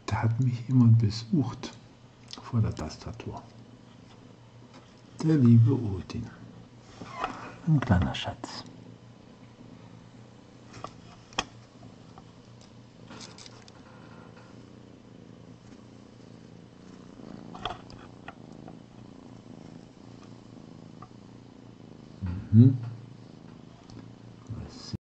Da hat mich jemand besucht vor der Tastatur. Der liebe Odin. Ein kleiner Schatz. Mhm.